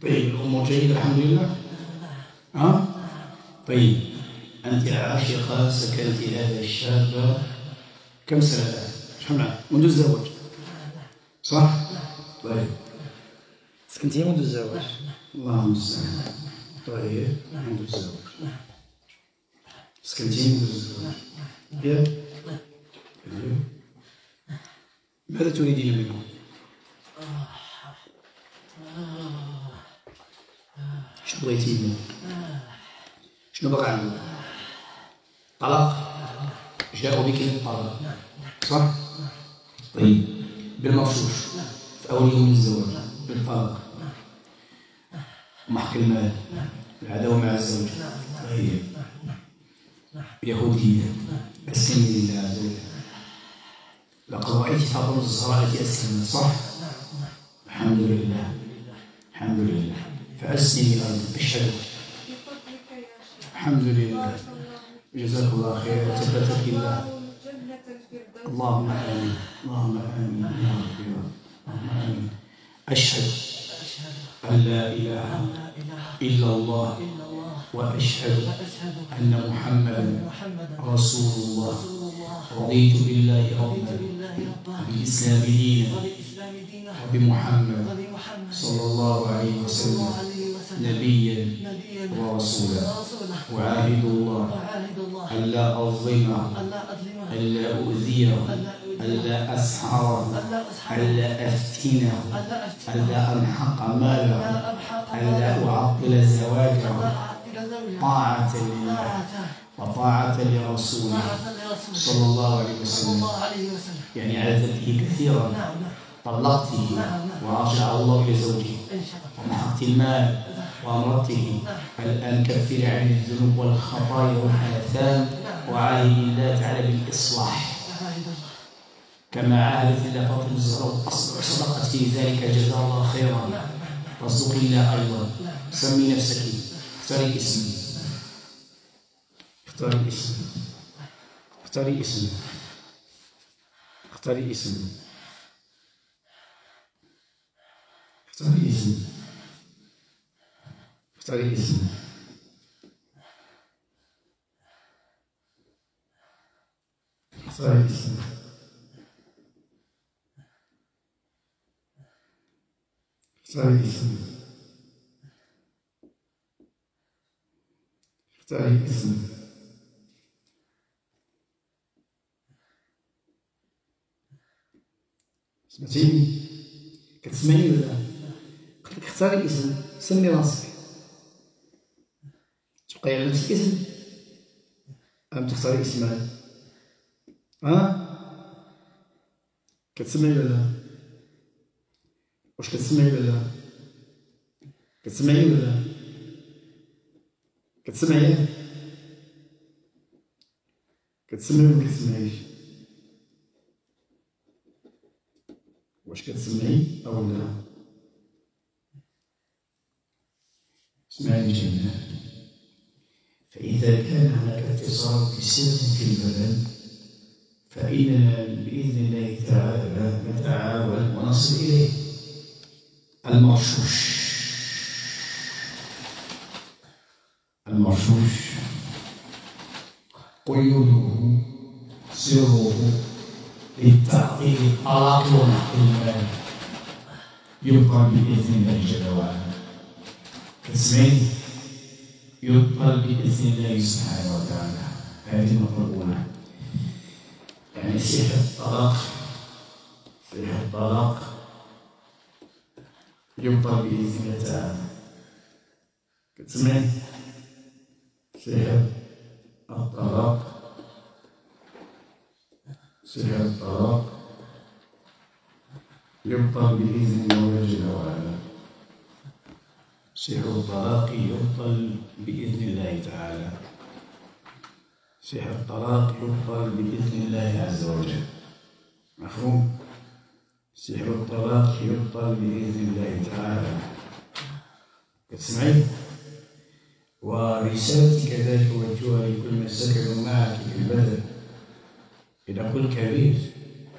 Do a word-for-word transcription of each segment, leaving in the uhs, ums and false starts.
طيب الأمور جيدة الحمد لله. ها؟ طيب أنت عاشقة سكنت هذا الشاب كم سنة الآن؟ شحال منذ الزواج صح؟ طيب سكنتي منذ الزواج. اللهم المستعان. طيب منذ الزواج سكنتي منذ الزواج. ياك؟ ماذا تريدين منه؟ شنو بغيتي منه؟ شنو بغى عنه؟ طلاق؟ جاءوا بك للطلاق صح؟ طيب بالمرشوش في أول يوم من الزواج بالطلاق ومحق المال العداوة مع الزوج. طيب يهودية أسلم لله عز وجل. لقد رأيت فاطمة الزهراء التي أسلمت صح؟ الحمد لله الحمد لله. فأسلمي أيضا اشهد. الحمد لله جزاك الله خير وثبتك الله. اللهم آمين اللهم آمين يا رب يا رب اللهم آمين. أشهد أن لا إله إلا الله وأشهد أن محمدا رسول الله. رضيت بالله ربا وبالإسلام دينا وبمحمد صلى الله عليه وسلم نبيا ورسولا. وعاهد الله ألا أظلمه ألا أؤذيه ألا أسحره ألا أفتنه ألا أمحق ماله ألا أعطل زواجه طاعة لله وطاعة لرسوله صلى الله عليه وسلم. يعني عذبته كثيرا طلقته ورجع الله إلى زوجه ومحقت المال وأمرته الآن كفر عن الذنوب والخطايا والآثام وعاهد الله تعالى بالإصلاح كما عاهدت الله فاطمة الزهراء وصدقت في ذلك جزاها الله خيرا. واصدقي الله أيضا. سمي نفسك اختاري اسمي اختاري اسمي اختاري اسمي اختاري اسمي اختاري اسمي اختاري اسمي اختاري اسمي اختاري اسمي اختاري اسمي سمعتيني؟ كتسمعيني ولا لا؟ قلت لك اختاري اسم سمي راسك. تبقاي على نفس الاسم أم تختاري اسم؟ ها؟ كتسمعي ولا لا؟ واش كتسمعي ولا لا؟ كتسمعي ولا لا؟ كتسمعي؟ كتسمعي ولا مكتسمعيش؟ واش كتسمعي أو لا؟ اسمعي جيدا. فإذا كان هناك اتصال بسر في البدن فإننا بإذن الله تعالى نتعاون ونصل إليه. المرشوش المرشوش قيوده سره للتعطيل الطلاق ونحق المال يبقى بإذن الله جل وعلا. كتسمعين؟ يبقى بإذن الله سبحانه وتعالى. هذه المطلوبة يعني سحر الطلاق سحر الطلاق يبقى بإذن الله تعالى. كتسمعين؟ سحر الطلاق سحر الطلاق يبطل بإذن الله جل وعلا. سحر الطلاق يبطل بإذن الله تعالى. سحر الطلاق يبطل بإذن الله عز وجل. مفهوم؟ سحر الطلاق يبطل بإذن الله تعالى. كتسمعي؟ ورسالتي كذلك وجهها لكل من سكنوا معك في البلد. إذا قلت كبير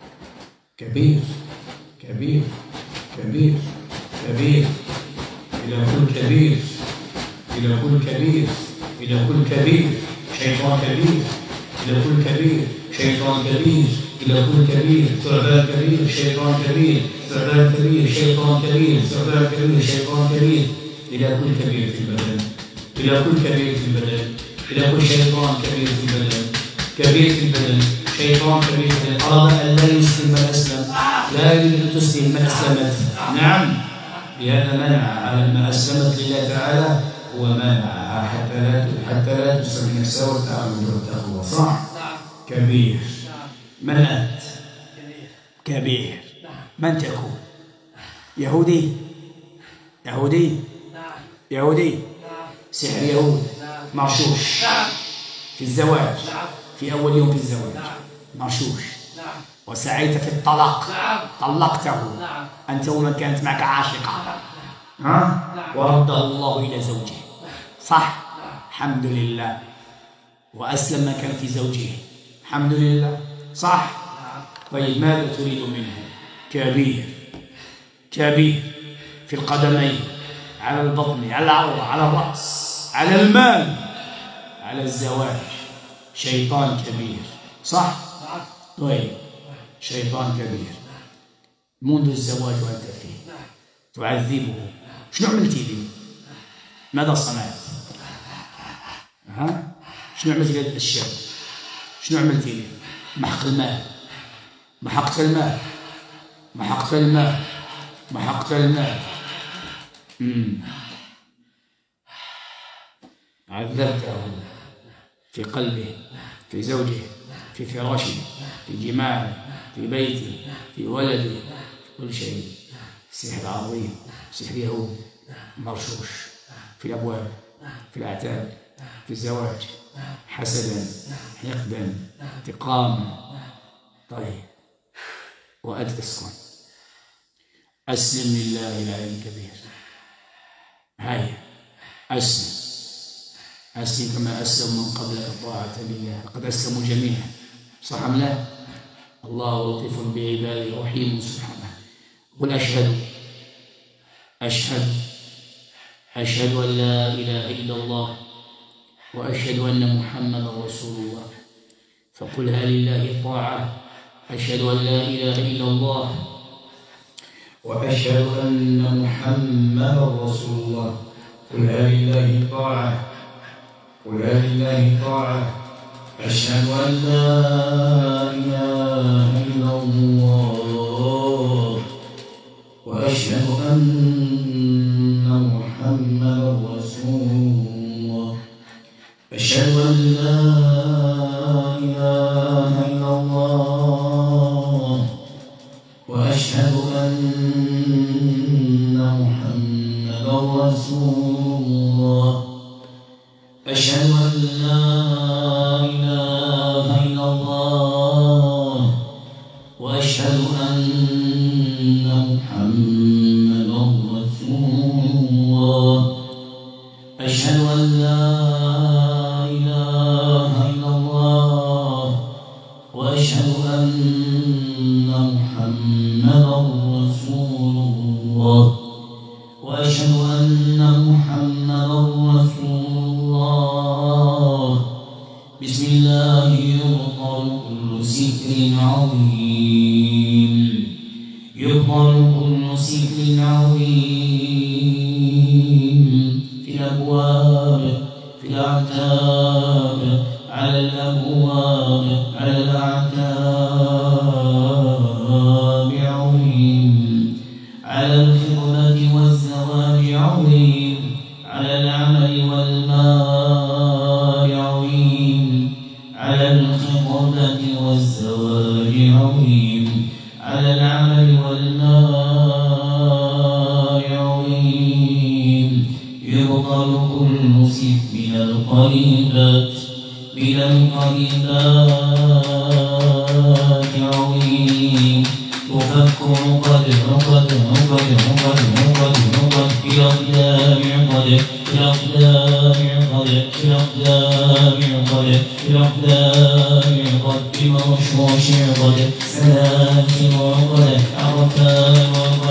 كبير كبير كبير كبير إلى كل كبير، إلى كل كبير، إلى كل كبير، شيطان كبير، إلى كل كبير، شيطان كبير، إلى كل كبير، ثعبان كبير، شيطان كبير، ثعبان كبير، شيطان كبير، ثعبان كبير، شيطان كبير، إلى كل كبير في البدن، إلى كل كبير في البدن، إلى كل شيطان كبير في البدن، كبير في البدن، شيطان كبير في البدن، أراد أن لا يسلم من أسلم، لا يريد أن تسلم من أسلمت، نعم، لهذا منع على ما أسلمت لله تعالى ومنعها حتى لا حتى لا تسلم نفسها والتعبد والتقوى، صح؟ كبير. من أنت؟ كبير. من تكون؟ يهودي؟ يهودي؟ يهودي؟ سحر يهود مرشوش في الزواج، في أول يوم في الزواج مرشوش، وسعيت في الطلاق، طلقته أنت ومن كانت معك عاشقة، ها؟ ورده الله إلى زوجه، صح؟ الحمد لله. وأسلم من كان في زوجه، الحمد لله، صح؟ طيب ماذا تريد منه؟ كبير، كبير في القدمين، على البطن، على العروة، على الرأس، على المال، على الزواج، شيطان كبير، صح؟ طيب شيطان كبير منذ الزواج وأنت فيه تعذبه، شنو عملتي لي؟ ماذا صنعت؟ ها؟ شنو عملتي لهذا الشاب؟ شنو عملتي لي؟ محق المال، محقت المال، محقت المال، محقت المال، امم عذبته في قلبه، في زوجه، في فراشه، في جماعه، في بيته، في ولده، في كل شيء. سحر عظيم، سحر يهود مرشوش في الابواب، في الاعتاب، في الزواج، حسدا، حقدا، انتقاما. طيب وأنت اسكن، أسلم لله العلي الكبير. هيا أسلم، أسلم كما أسلم من قبلك طاعة لله، لقد أسلموا جميعا، صح أم لا؟ الله لطيف بعباده رحيم سبحانه. قل أشهد، أشهد أشهد أن لا إله إلا الله وأشهد أن محمدا رسول الله. فقلها لله طاعة، أشهد أن لا إله إلا الله وأشهد أن محمدا رسول الله. قلها لله طاعة، قلها لله طاعة، أشهد أن لا إله إلا الله وأشهد أن محمدا رسول الله. أشهد أن لا إله إلا الله وأشهد أن محمدا رسول الله. أشهد أن لا إله إلا الله وأشهد أن محمدا رسول الله. أشهد أن لا إله إلا الله وأشهد أن محمدا رسول الله. وأشهد أن محمدا رسول الله. بسم الله يبطل كل سحر عظيم، يبطل كل سحر عظيم في الأبواب، في الأعتاب، على الأبواب، على الأعتاب عظيم، على الخطبة والزواج عظيم، على العمل والمال عظيم، على الخطبة والزواج عظيم، على العمل والمال عظيم. يبطل كل سحر من القريبات، من القريبات عظيم. تفك عقد عقد عقد عقد عقد عقد في الأقدام عقد، في الأقدام عقد، في الأقدام عقد، في الأقدام عقد، في مرشوش عقد، سلاسل عقد، أركان عقد،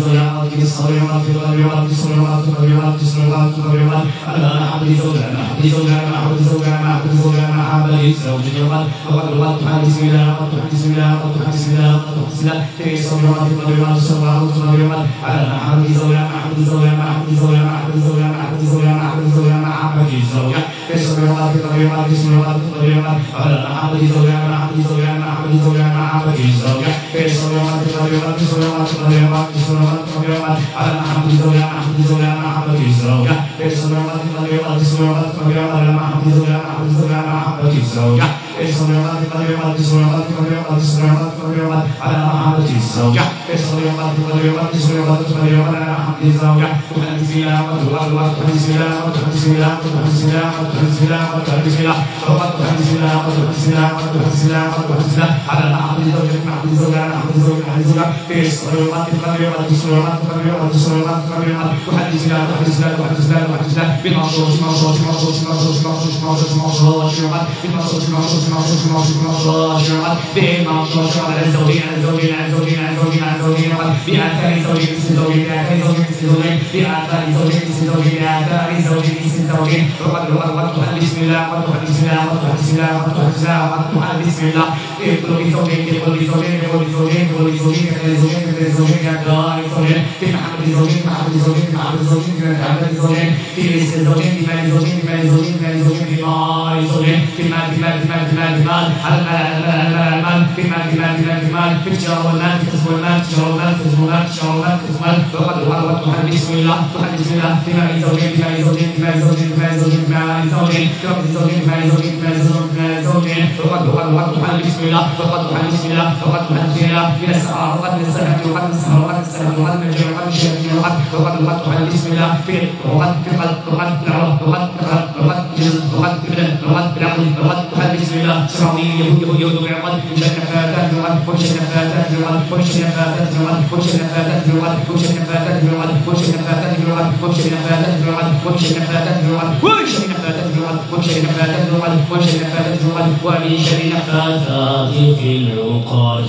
زوجها وأعطك الصبر وأعطك القدر وأعطك الصبر وأعطك القدر وأعطك الصبر وأعطك القدر على محبة زوجها محبة زوجها محبة زوجها محبة زوجها محبة زوجها وقد وقد وقد بسم الله وقد بسم الله وقد بسم الله وقد بسم الله في الصبر وأعطك القدر وأعطك الصبر وأعطك القدر على محبة زوجها محبة زوجها محبة زوجها محبة زوجها محبة زوجها محبة زوجها محبة زوجها في الصبر وأعطك القدر وأعطك الصبر وأعطك القدر على محبة زوجها محبة زوجها محبة زوجها محبة زوجها في الصبر وأعطك القدر وأعطك الصبر وأعطك القدر وأعطك الصبر وأعطك القدر على محبة زوجها محبة زوجها محبة زوجها في الصبر وأعطك القدر وأعطك الصبر وأعطك القدر على محبة زوجها محبة زوجها محبة زوجها في الصبر وأعطك القدر وأعطك الصبر وأعطك القدر وأعطك الصبر وأعطك القدر على محبة زوجها في الصبر وأعطك القدر وأعطك الصبر وأعطك القدر على محبة زوجها تحدث بها وتوعد وتحدث بها وتحدث بها وتحدث بها وتحدث بها وتحدث بها وتحدث بها وتحدث بها وتحدث بها وتحدث بها على محبة زوجها محبة زوجها محبة زوجها محبة زوجها في الصبر وأعطك القدر وأعطك الصبر وأعطك القدر وأعطك الصبر وأعطك القدر تحدث بها تحدث بها تحدث بها تحدث بها بالمعصوص معصوص معصوص معصوص معصوص معصوص معصوص بالمعصوص معصوص معصوص معصوص معصوص بالمعصوص على الزوجين على الزوجين على الزوجين على الزوجين على الزوجين بآثار زوجين اسم زوجين بآثار زوجين اسم زوجين بآثار زوجين اسم زوجين بآثار زوجين اسم زوجين وقد وقد وقد تحل بسم الله وقد تحل بسم الله وقد تحل بسم الله وقد تحل بسم الله وقد تحل بسم الله في قلوب زوجين في قلوب زوجين في قلوب زوجين في قلوب زوجين في قلوب زوجين في قلوب زوجين في قلوب زوجين في محبة زوجين محبة زوجين في محبة زوجين في محبة زوجين في رزق زوجين في مال زوجين في مال زوجين في مال زوجين في مال زوجين في مال في مال في مال في مال في مال على المال على المال على المال في مال في مال في مال في مال في التجارة والمال في كسب والمال في التجارة والمال في كسب والمال في التجارة والمال في كسب والمال وقد وقد تحل بسم الله تحل بسم الله في مال زوجين في مال زوجين في مال زوجين في مال زوجين في مال زوجين في وقت زوجين في مال زوجين في مال زوجين في مال زوجين وقد وقد وقد تحل بسم الله وقد تحل بسم الله وقد تحل بسم الله من السحر وقد من السحر وقد من السحر وقد من السحر وقد من الجن وقد من الشياطين وقد وقد وقد تحل بسم الله في وقد في قلب وقد في العرب وقد في قلب وقد في جسد وقد في بدن وقد في العقل وقد تحل بسم الله سرعوني يهود يهود يهود ويعقد ومشى نفاثات وقد ومشى نفاثات وقد ومشى نفاثات وقد ومشى نفاثات وقد ومشى نفاثات وقد ومشى نفاثات وقد ومشى نفاثات وقد ومشى نفاثات وقد ومشى نفاثات وقد ومشى نفاثات وقد ومشى نفاثات وقد ومن شر نفاثات في العقد.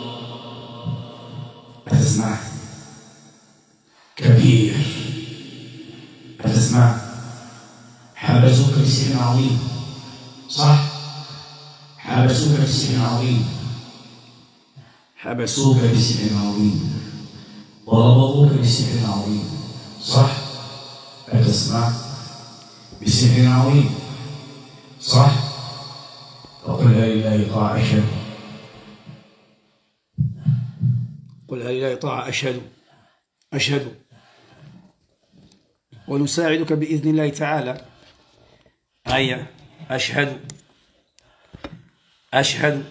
أتسمع كبير أتسمع حبسوك بسحر عظيم صح حبسوك بسحر عظيم حبسوك بسحر عظيم وربطوك بسحر عظيم صح أتسمع بسحر عظيم صح وقل هل لله طاعة أشهد قل هل لله طاعة أشهد أشهد ونساعدك بإذن الله تعالى. هيا أشهد أشهد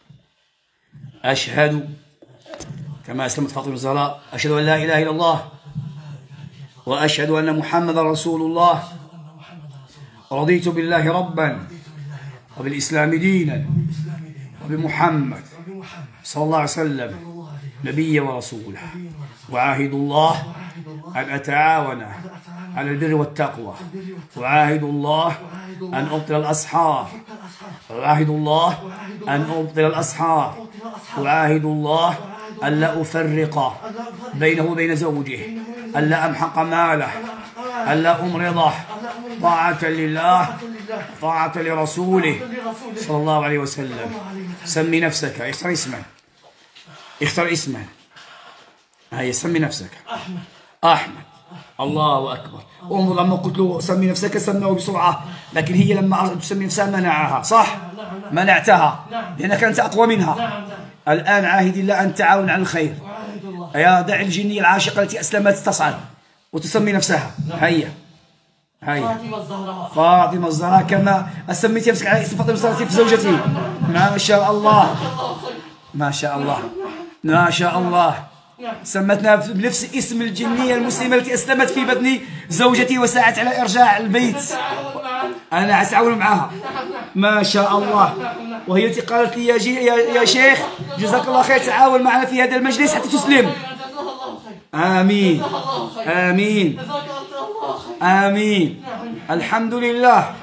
أشهد كما أسلمت فاطمة الزهراء أشهد أن لا إله إلا الله وأشهد أن محمدا رسول الله رضيت بالله ربا وبالإسلام دينا وبمحمد صلى الله عليه وسلم نبيا ورسولا وعاهد الله أن أتعاون على البر والتقوى وعاهد الله أن أبطل الأسحار وعاهد الله أن أبطل الأسحار وعاهد الله أن لا أفرق بينه وبين زوجه أن لا أمحق ماله أن لا أمرضه طاعة لله طاعة لرسوله صلى الله عليه وسلم. سمي نفسك اختر اسما اختر اسما هيا سمي نفسك أحمد أحمد الله أكبر. انظر لما قلت له سمي نفسك سماه بسرعة لكن هي لما أردت تسمي نفسها منعها صح منعتها لأنك أنت أقوى منها. الآن عاهد الله أن تعاون على الخير يا دع الجنية العاشقة التي أسلمت تصعد وتسمي نفسها. هيا هيا فاطمة الزهراء فاطمة الزهراء كما سميتي نفسك على اسم فاطمة الزهراء في زوجتي. ما شاء الله ما شاء الله ما شاء الله سمتنا بنفس اسم الجنية المسلمة التي أسلمت في بدن زوجتي وساعدت على إرجاع البيت. أنا أتعاون معها ما شاء الله. وهي التي قالت لي يا, جي يا, يا شيخ جزاك الله خير تعاون معنا في هذا المجلس حتى تسلم. آمين آمين آمين الحمد لله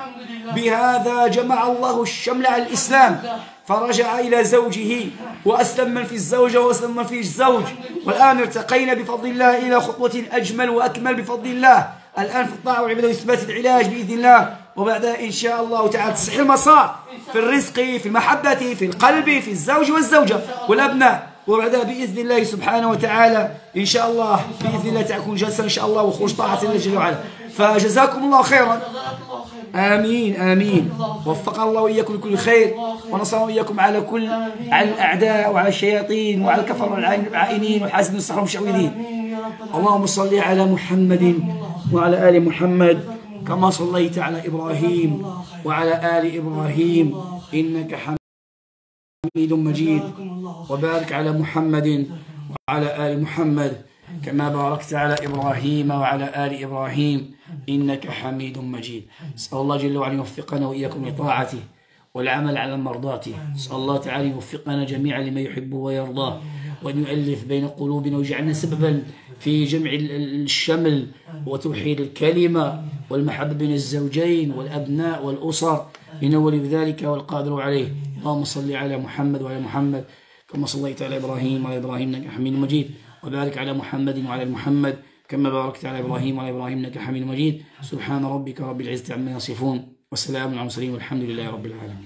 بهذا جمع الله الشمل على الإسلام، فرجع إلى زوجه وأسلم من في الزوجة وأسلم من في الزوج، والآن ارتقينا بفضل الله إلى خطوة أجمل وأكمل بفضل الله. الآن في الطاعة والعبادة وإثبات العلاج بإذن الله، وبعدها إن شاء الله تعالى تصحيح المسار في الرزق، في المحبة، في القلب، في الزوج والزوجة والأبناء، وبعدها بإذن الله سبحانه وتعالى إن شاء الله بإذن الله تكون جلسة إن شاء الله وخروج طاعة الله جل وعلا. فجزاكم الله خيرا. آمين آمين. وفقنا الله وإياكم لكل خير، ونصرنا وإياكم على كل على الأعداء وعلى الشياطين وعلى الكفر والعائنين والحاسدين والسحر والمشعوذين. اللهم صل على محمد وعلى آل محمد كما صليت على إبراهيم وعلى آل إبراهيم إنك حميد مجيد، وبارك على محمد وعلى آل محمد كما باركت على إبراهيم وعلى آل إبراهيم إنك حميد مجيد. نسأل الله جل وعلا يوفقنا وإياكم لطاعته والعمل على مرضاته. نسأل الله تعالى يوفقنا جميعا لما يحب ويرضاه، وأن يؤلف بين قلوبنا ويجعلنا سببا في جمع الشمل وتوحيد الكلمة والمحبة بين الزوجين والأبناء والأسر، إنه ولي ذلك والقادر عليه. اللهم صل على محمد وعلى محمد كما صليت على إبراهيم وعلى إبراهيم إنك حميد مجيد، وبارك على محمد وعلى محمد كما باركت على إبراهيم وعلى إبراهيم إنك حميد مجيد. سبحان ربك رب العزة عما يصفون وسلام على المرسلين والحمد لله رب العالمين.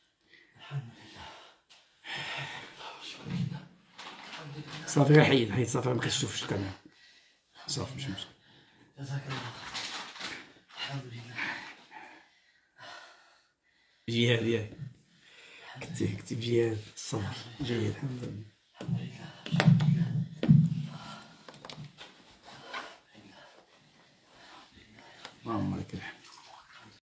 صافي غير حيد حيد صافي ما كتشوفش الكاميرا صافي مش مشكل. جزاك الله الحمد لله. جهاد ياك كنتي كنتي بجهاد الصبر جيد الحمد لله الحمد لله. اللهم لك الحمد.